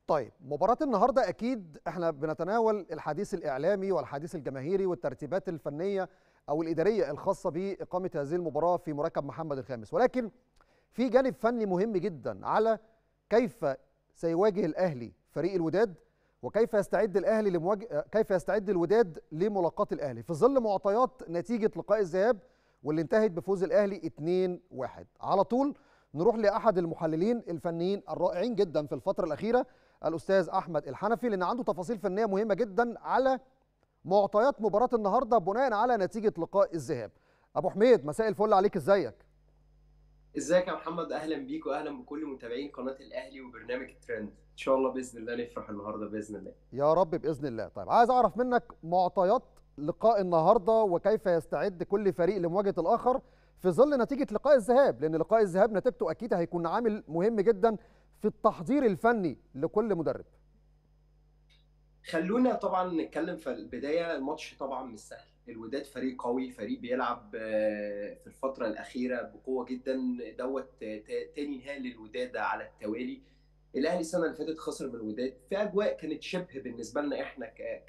طيب مباراة النهارده أكيد احنا بنتناول الحديث الإعلامي والحديث الجماهيري والترتيبات الفنية أو الإدارية الخاصة بإقامة هذه المباراة في مركب محمد الخامس، ولكن في جانب فني مهم جدا على كيف سيواجه الأهلي فريق الوداد، وكيف يستعد الأهلي كيف يستعد الوداد لملاقاة الأهلي في ظل معطيات نتيجة لقاء الذهاب واللي انتهت بفوز الأهلي 2-1. على طول نروح لأحد المحللين الفنيين الرائعين جدا في الفترة الأخيرة، الأستاذ أحمد الحنفي، لأن عنده تفاصيل فنية مهمة جدا على معطيات مباراة النهارده بناء على نتيجة لقاء الذهاب. أبو حميد، مساء الفل عليك، إزيك؟ ازيك يا محمد؟ اهلا بيك واهلا بكل متابعين قناه الاهلي وبرنامج ترند. ان شاء الله باذن الله نفرح النهارده باذن الله. يا رب بإذن الله. طيب عايز أعرف منك معطيات لقاء النهارده وكيف يستعد كل فريق لمواجهة الآخر في ظل نتيجة لقاء الذهاب، لأن لقاء الذهاب نتيجته أكيد هيكون عامل مهم جدا في التحضير الفني لكل مدرب. خلونا طبعا نتكلم في البدايه. الماتش طبعا مش سهل. الوداد فريق قوي، فريق بيلعب في الفتره الاخيره بقوه جدا. دوت تاني نهائي للوداد على التوالي. الاهلي السنه اللي فاتت خسر من الوداد في اجواء كانت شبه بالنسبه لنا احنا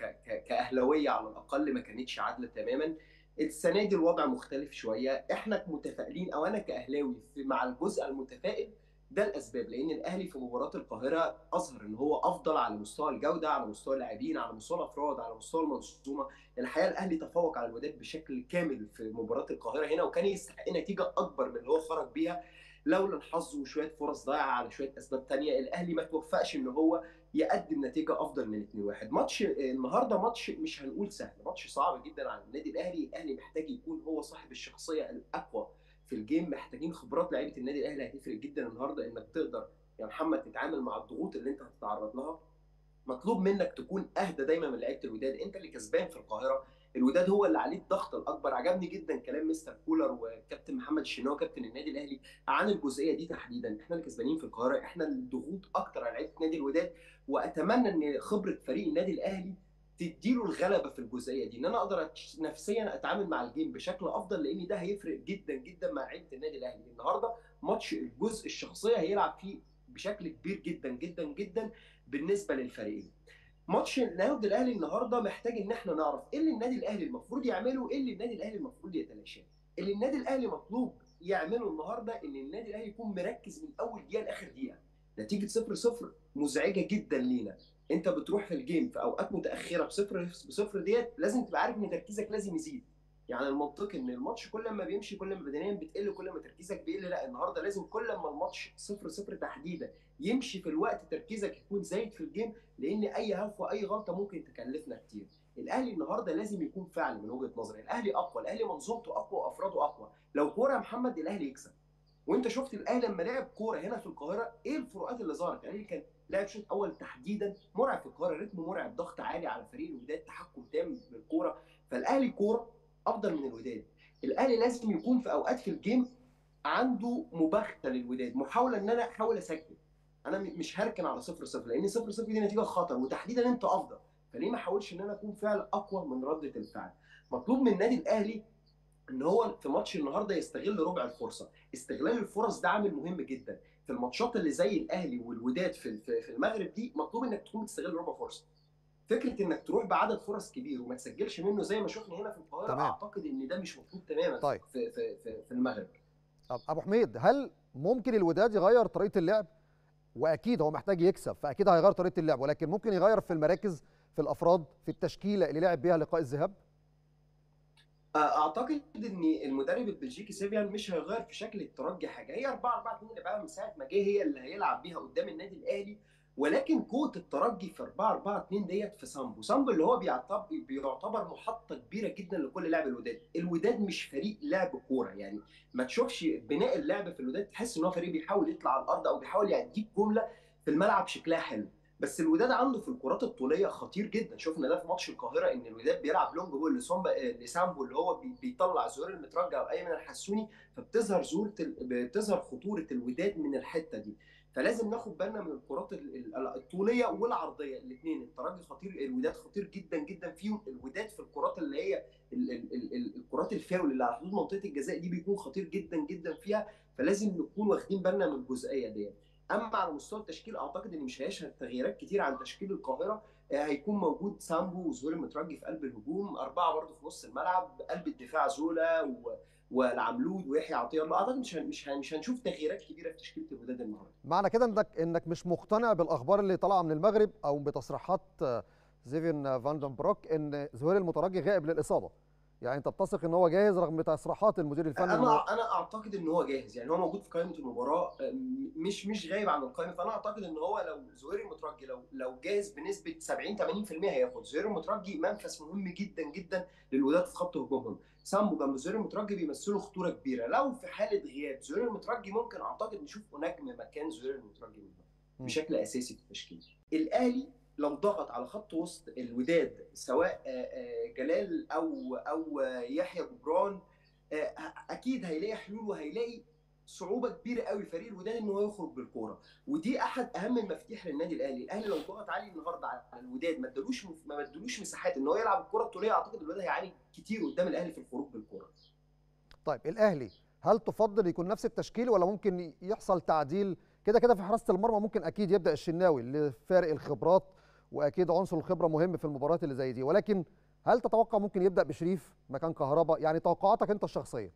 كاهلاويه على الاقل ما كانتش عادله تماما. السنه دي الوضع مختلف شويه. احنا متفائلين او انا كاهلاوي مع الجزء المتفائل. ده الاسباب لان الاهلي في مباراه القاهره اظهر ان هو افضل على مستوى الجوده، على مستوى اللاعبين، على مستوى الافراد، على مستوى المنظومه. الحقيقه الاهلي تفوق على الوداد بشكل كامل في مباراه القاهره هنا، وكان يستحق نتيجه اكبر من اللي هو خرج بيها. لولا الحظ وشويه فرص ضايعه على شويه اسباب تانية، الاهلي ما توفقش ان هو يقدم نتيجه افضل من 2-1. ماتش النهارده ماتش مش هنقول سهل، ماتش صعب جدا على النادي الاهلي. الاهلي محتاج يكون هو صاحب الشخصيه الاقوى في الجيم. محتاجين خبرات لعيبه النادي الاهلي هتفرق جدا النهارده، انك تقدر يا محمد تتعامل مع الضغوط اللي انت هتتعرض لها. مطلوب منك تكون اهدى دايما من لعيبه الوداد. انت اللي كسبان في القاهره، الوداد هو اللي عليه الضغط الاكبر. عجبني جدا كلام مستر كولر وكابتن محمد الشناوي كابتن النادي الاهلي عن الجزئيه دي تحديدا. احنا اللي كسبانين في القاهره، احنا الضغوط اكتر على لعيبه نادي الوداد. واتمنى ان خبره فريق النادي الاهلي تديله الغلبه في الجزئيه دي، ان انا اقدر نفسيا اتعامل مع الجيم بشكل افضل، لان ده هيفرق جدا جدا مع لعيبه النادي الاهلي. النهارده ماتش الجزء الشخصيه هيلعب فيه بشكل كبير جدا جدا جدا بالنسبه للفريقين. ماتش النادي الاهلي النهارده محتاج ان احنا نعرف ايه اللي النادي الاهلي المفروض يعمله وايه اللي النادي الاهلي المفروض يتلاشاه. اللي النادي الاهلي مطلوب يعمله النهارده ان النادي الاهلي يكون مركز من اول دقيقه لاخر دقيقه. نتيجه 0-0 مزعجه جدا لينا. انت بتروح في الجيم في اوقات متاخره بصفر ديت، لازم تبقى عارف ان تركيزك لازم يزيد. يعني المنطقي ان الماتش كل ما بيمشي كل ما بدنيا بتقل كل ما تركيزك بيقل. لا، النهارده لازم كل ما الماتش 0-0 تحديدا يمشي في الوقت تركيزك يكون زايد في الجيم، لان اي هفوه واي غلطه ممكن تكلفنا كتير. الاهلي النهارده لازم يكون فعلا من وجهه نظري الاهلي اقوى، الاهلي منظومته اقوى وافراده اقوى. لو كوره يا محمد الاهلي يكسب. وانت شفت الاهلي لما لعب كوره هنا في القاهره ايه الفروقات اللي ظهرت. الاهلي كان لعب شوط اول تحديدا مرعب في القاهره، رتم مرعب، ضغط عالي على فريق الوداد، تحكم تام بالكوره. فالاهلي كوره افضل من الوداد. الاهلي لازم يكون في اوقات في الجيم عنده مباغته للوداد، محاوله ان انا احاول اسجل. انا مش هركن على 0-0 لان 0-0 دي نتيجه خطر، وتحديدا انت افضل. فليه ما احاولش ان انا اكون فعل اقوى من رده الفعل. مطلوب من النادي الاهلي ان هو في ماتش النهارده يستغل ربع الفرصه. استغلال الفرص ده عامل مهم جدا في الماتشات اللي زي الاهلي والوداد في المغرب دي. مطلوب انك تكون تستغل ربع فرصه. فكره انك تروح بعدد فرص كبير وما تسجلش منه زي ما شفنا هنا في القاهره، تمام. اعتقد ان ده مش مطلوب تماما طيب في المغرب. طب ابو حميد، هل ممكن الوداد يغير طريقه اللعب؟ واكيد هو محتاج يكسب فاكيد هيغير طريقه اللعب، ولكن ممكن يغير في المراكز، في الافراد، في التشكيله اللي لعب بيها لقاء الذهاب؟ اعتقد ان المدرب البلجيكي سيفيان مش هيغير في شكل الترجي حاجه. هي 4-4-2 اللي بقى من ساعه ما جه هي اللي هيلعب بيها قدام النادي الاهلي. ولكن قوه الترجي في 4-4-2 ديت في سامبو اللي هو بيعتبر محطه كبيره جدا لكل لاعب الوداد. الوداد مش فريق لعب كوره يعني. ما تشوفش بناء اللعب في الوداد تحس ان هو فريق بيحاول يطلع على الارض او بيحاول يديك جمله في الملعب شكلها حلو. بس الوداد عنده في الكرات الطوليه خطير جدا. شفنا ده في ماتش القاهره ان الوداد بيلعب لونج بول لسامبو اللي هو بيطلع زهور المترجع او ايمن الحسوني. فبتظهر بتظهر خطوره الوداد من الحته دي. فلازم ناخد بالنا من الكرات الطوليه والعرضيه الاثنين. الترجي خطير، الوداد خطير جدا جدا فيهم. الوداد في الكرات اللي هي الكرات الفاول اللي على حدود منطقه الجزاء دي بيكون خطير جدا جدا فيها. فلازم نكون واخدين بالنا من الجزئيه دي. اما على مستوى التشكيل اعتقد ان مش هيشهد تغييرات كتير عن تشكيل القاهره. هيكون موجود سامبو وزهير المترجي في قلب الهجوم، اربعه برضه في نص الملعب، قلب الدفاع زولا والعملود ويحيى عطيه الله. اعتقد مش هنشوف تغييرات كبيره في تشكيله الوداد النهارده. معنى كده انك مش مقتنع بالاخبار اللي طالعه من المغرب او بتصريحات زيفين فاندن بروك ان زهير المترجي غائب للاصابه، يعني انت بتثق ان هو جاهز رغم تصريحات المدير الفني انه انا اعتقد ان هو جاهز، يعني هو موجود في قائمه المباراه، مش غايب عن القائمه. فانا اعتقد ان هو لو زهير المترجي لو جاهز بنسبه 70 80% هياخد. زهير المترجي منفذ مهم جدا جدا للوداد في خط هجومهم. سامبو جنب زهير المترجي بيمثلوا خطوره كبيره. لو في حاله غياب زهير المترجي ممكن اعتقد نشوف نجم مكان زهير المترجي بشكل اساسي في التشكيل. الاهلي لو ضغط على خط وسط الوداد سواء جلال او يحيى جبران، اكيد هيلاقي حلول وهيلاقي صعوبه كبيره قوي فريق الوداد ان هو يخرج بالكوره. ودي احد اهم المفاتيح للنادي الاهلي. الاهلي لو ضغط عالي النهارده على الوداد ما ادالوش مساحات ان هو يلعب الكره الطوليه، اعتقد الوداد هيعاني كتير قدام الاهلي في الخروج بالكوره. طيب الاهلي هل تفضل يكون نفس التشكيل ولا ممكن يحصل تعديل؟ كده كده في حراسه المرمى ممكن اكيد يبدا الشناوي لفارق الخبرات، واكيد عنصر الخبره مهم في المباريات اللي زي دي، ولكن هل تتوقع ممكن يبدا بشريف مكان كهربا؟ يعني توقعاتك انت الشخصيه.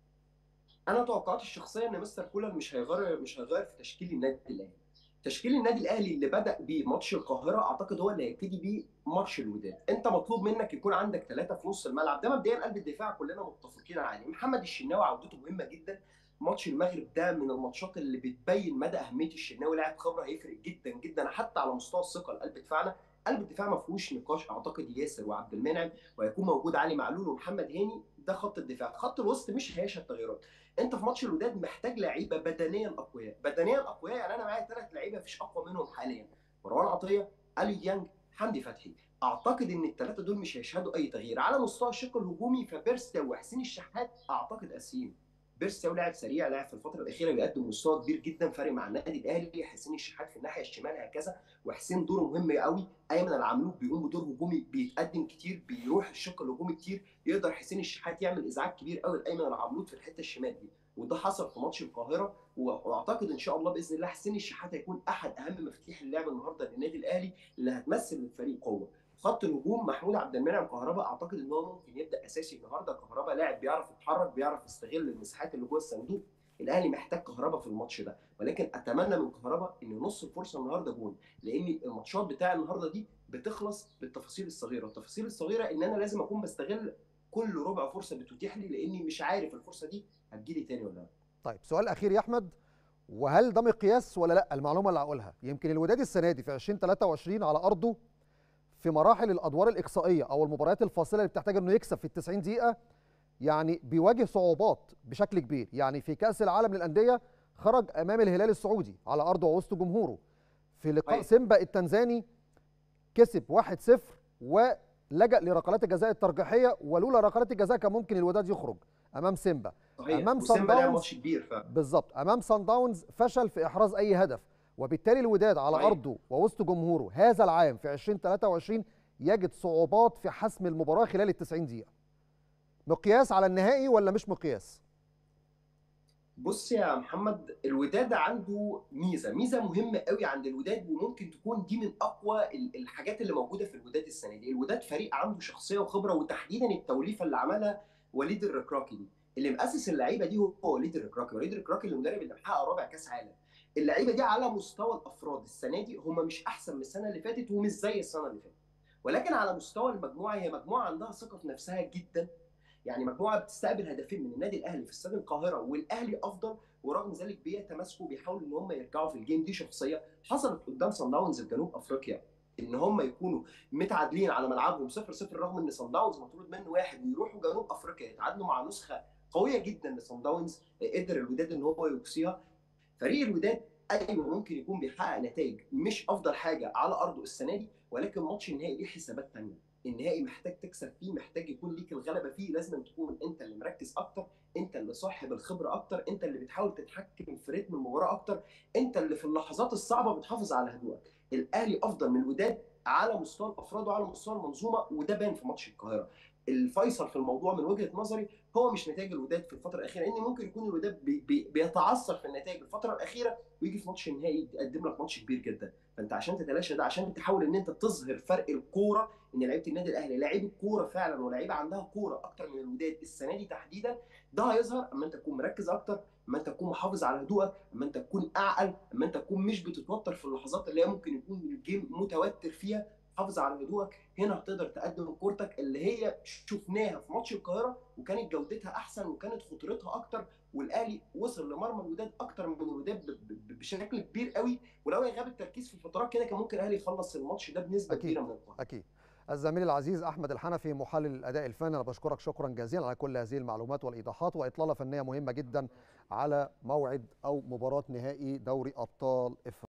انا توقعاتي الشخصيه ان مستر كولر مش هيغير في تشكيل النادي الاهلي. تشكيل النادي الاهلي اللي بدا بيه ماتش القاهره اعتقد هو اللي هيبتدي بيه ماتش الوداد. انت مطلوب منك يكون عندك ثلاثه في نص الملعب، ده مبدئيا قلب الدفاع كلنا متفقين عليه. محمد الشناوي عودته مهمه جدا. ماتش المغرب ده من الماتشات اللي بتبين مدى اهميه الشناوي. لاعب خبره هيفرق جدا جدا حتى على مستوى الثقه لقلب دفاعنا. قلب الدفاع ما فيهوش نقاش، اعتقد ياسر وعبد المنعم، وهيكون موجود علي معلول ومحمد هاني. ده خط الدفاع. خط الوسط مش هيشهد تغييرات. انت في ماتش الوداد محتاج لعيبه بدنيا اقوياء. بدنيا اقوياء يعني انا معايا ثلاث لعيبه مفيش اقوى منهم حاليا: مروان عطيه، اليو ديانج، حمدي فتحي. اعتقد ان الثلاثه دول مش هيشهدوا اي تغيير. على مستوى الشق الهجومي فبيرستاو وحسين الشحات اعتقد اساسيين. بيرستاو لاعب سريع، لاعب في الفتره الاخيره بيقدم مستوى كبير جدا، فارق مع النادي الاهلي. حسين الشحات في الناحيه الشمال هكذا، وحسين دوره مهم قوي. ايمن العملوك بيقوم بدور هجومي، بيتقدم كتير، بيروح الشق الهجومي كتير. يقدر حسين الشحات يعمل ازعاج كبير قوي لايمن العملوك في الحته الشمال دي، وده حصل في ماتش القاهره. واعتقد ان شاء الله باذن الله حسين الشحات هيكون احد اهم مفاتيح اللعب النهارده للنادي الاهلي اللي هتمثل الفريق قوه. خط الهجوم محمود عبد المنعم كهربا اعتقد ان هو ممكن يبدا اساسي النهارده. كهربا لاعب بيعرف يتحرك، بيعرف يستغل المساحات اللي جوه الصندوق. الاهلي محتاج كهربا في الماتش ده، ولكن اتمنى من كهربا ان نص الفرصه النهارده جون، لان الماتشات بتاع النهارده دي بتخلص بالتفاصيل الصغيره. التفاصيل الصغيره ان انا لازم اكون بستغل كل ربع فرصه بتتيح لي، لاني مش عارف الفرصه دي هتجيلي تاني ولا لا. طيب سؤال اخير يا احمد، وهل ده مقياس ولا لا؟ المعلومه اللي هقولها، يمكن الوداد السنه دي في 2023 على ارضه في مراحل الادوار الاقصائيه او المباريات الفاصله اللي بتحتاج انه يكسب في ال 90 دقيقه، يعني بيواجه صعوبات بشكل كبير. يعني في كاس العالم للانديه خرج امام الهلال السعودي على ارضه ووسط جمهوره. في لقاء صحيح. سيمبا التنزاني كسب 1-0 ولجأ لركلات الجزاء الترجيحيه، ولولا ركلات الجزاء كان ممكن الوداد يخرج امام سيمبا. صحيح، امام سان وسيمبا لعب داونز ماتش كبير فعلا. بالظبط، امام سان داونز فشل في احراز اي هدف، وبالتالي الوداد على صحيح. ارضه ووسط جمهوره هذا العام في 2023 يجد صعوبات في حسم المباراه خلال ال 90 دقيقه. مقياس على النهائي ولا مش مقياس؟ بص يا محمد، الوداد عنده ميزه مهمه قوي عند الوداد، وممكن تكون دي من اقوى الحاجات اللي موجوده في الوداد السنه دي. الوداد فريق عنده شخصيه وخبره، وتحديدا التوليفه اللي عملها وليد الركراكي دي. اللي مؤسس اللعيبه دي هو وليد الركراكي. وليد الركراكي المدرب اللي محقق رابع كاس عالم. اللعيبه دي على مستوى الافراد السنه دي هم مش احسن من السنه اللي فاتت ومش زي السنه اللي فاتت، ولكن على مستوى المجموعه هي مجموعه عندها ثقه في نفسها جدا. يعني مجموعه بتستقبل هدفين من النادي الاهلي في استاد القاهره، والاهلي افضل، ورغم ذلك بيتماسكوا بيحاولوا ان هم يرجعوا في الجيم. دي شخصيه حصلت قدام صن داونز في جنوب افريقيا، ان هم يكونوا متعادلين على ملعبهم 0-0 رغم ان صن داونز مطرود منه واحد، ويروحوا جنوب افريقيا يتعادلوا مع نسخه قويه جدا لصن داونز قدر الوداد ان هو يقصيها. فريق الوداد ايوه ممكن يكون بيحقق نتائج مش افضل حاجه على ارضه السنه دي، ولكن ماتش النهائي ليه حسابات ثانيه. النهائي محتاج تكسب فيه، محتاج يكون ليك الغلبه فيه، لازم تكون انت اللي مركز اكتر، انت اللي صاحب الخبره اكتر، انت اللي بتحاول تتحكم في رتم المباراه اكتر، انت اللي في اللحظات الصعبه بتحافظ على هدوءك. الاهلي افضل من الوداد على مستوى الافراد وعلى مستوى المنظومه، وده بان في ماتش القاهره. الفيصل في الموضوع من وجهه نظري هو مش نتائج الوداد في الفتره الاخيره، لان ممكن يكون الوداد بيتعثر في النتائج الفتره الاخيره ويجي في ماتش النهائي يقدم لك ماتش كبير جدا. فانت عشان تتلاشى ده، عشان تحاول ان انت تظهر فرق الكوره، ان لعيبه النادي الاهلي لعيبه الكوره فعلا ولاعيبه عندها كوره اكتر من الوداد السنه دي تحديدا، ده هيظهر اما انت تكون مركز اكتر، اما انت تكون محافظ على هدوءك، اما انت تكون اعقل، اما انت تكون مش بتتوتر في اللحظات اللي هي ممكن يكون الجيم متوتر فيها. حافظ على هدوءك، هنا هتقدر تقدم كورتك اللي هي شفناها في ماتش القاهره وكانت جودتها احسن وكانت خطورتها اكتر، والاهلي وصل لمرمى الوداد اكتر من الوداد بشكل كبير قوي. ولو غاب التركيز في الفترات كده كان ممكن الاهلي يخلص الماتش ده بنسبه اكيد كبيره من القوه. اكيد. الزميل العزيز احمد الحنفي محلل الاداء الفني، انا بشكرك شكرا جزيلا على كل هذه المعلومات والايضاحات واطلاله فنيه مهمه جدا على موعد او مباراه نهائي دوري ابطال افريقيا.